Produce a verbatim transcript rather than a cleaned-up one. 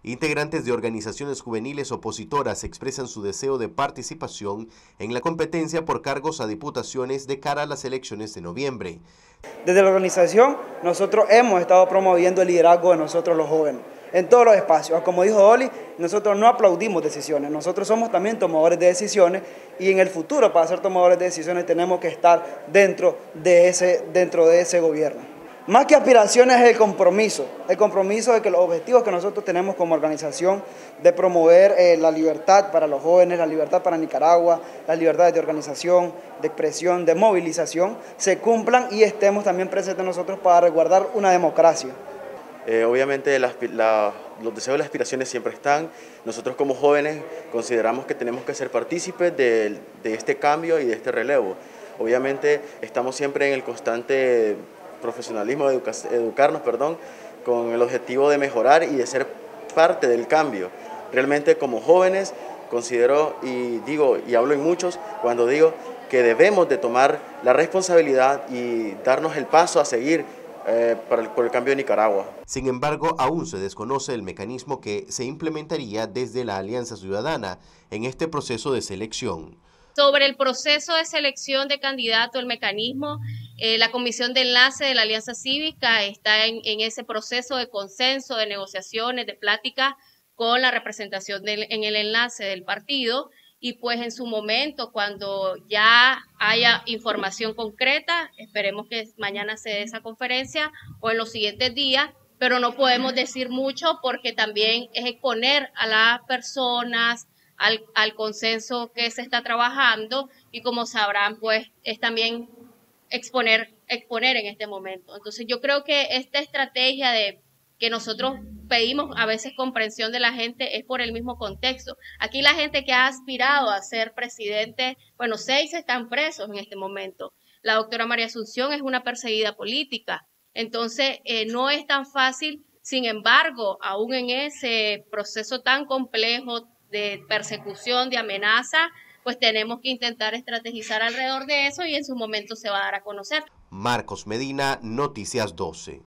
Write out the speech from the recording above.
Integrantes de organizaciones juveniles opositoras expresan su deseo de participación en la competencia por cargos a diputaciones de cara a las elecciones de noviembre. Desde la organización nosotros hemos estado promoviendo el liderazgo de nosotros los jóvenes en todos los espacios. Como dijo Oli, nosotros no aplaudimos decisiones, nosotros somos también tomadores de decisiones y en el futuro para ser tomadores de decisiones tenemos que estar dentro de ese, dentro de ese gobierno. Más que aspiraciones es el compromiso, el compromiso de que los objetivos que nosotros tenemos como organización de promover eh, la libertad para los jóvenes, la libertad para Nicaragua, las libertades de organización, de expresión, de movilización, se cumplan y estemos también presentes nosotros para resguardar una democracia. Eh, obviamente la, la, los deseos y las aspiraciones siempre están. Nosotros como jóvenes consideramos que tenemos que ser partícipes de, de este cambio y de este relevo. Obviamente estamos siempre en el constante profesionalismo, de educa educarnos, perdón, con el objetivo de mejorar y de ser parte del cambio. Realmente como jóvenes considero y digo, y hablo en muchos, cuando digo que debemos de tomar la responsabilidad y darnos el paso a seguir eh, para el, por el cambio de Nicaragua. Sin embargo, aún se desconoce el mecanismo que se implementaría desde la Alianza Ciudadana en este proceso de selección. Sobre el proceso de selección de candidato, el mecanismo, eh, la Comisión de Enlace de la Alianza Cívica está en, en ese proceso de consenso, de negociaciones, de plática con la representación del, en el enlace del partido y pues en su momento, cuando ya haya información concreta, esperemos que mañana se dé esa conferencia o en los siguientes días, pero no podemos decir mucho porque también es exponer a las personas, Al, al consenso que se está trabajando y como sabrán pues es también exponer, exponer en este momento. Entonces yo creo que esta estrategia de que nosotros pedimos a veces comprensión de la gente es por el mismo contexto. Aquí la gente que ha aspirado a ser presidente, bueno, seis están presos en este momento. La doctora María Asunción es una perseguida política. Entonces eh, no es tan fácil, sin embargo, aún en ese proceso tan complejo de persecución, de amenaza, pues tenemos que intentar estrategizar alrededor de eso y en su momento se va a dar a conocer. Marcos Medina, Noticias doce.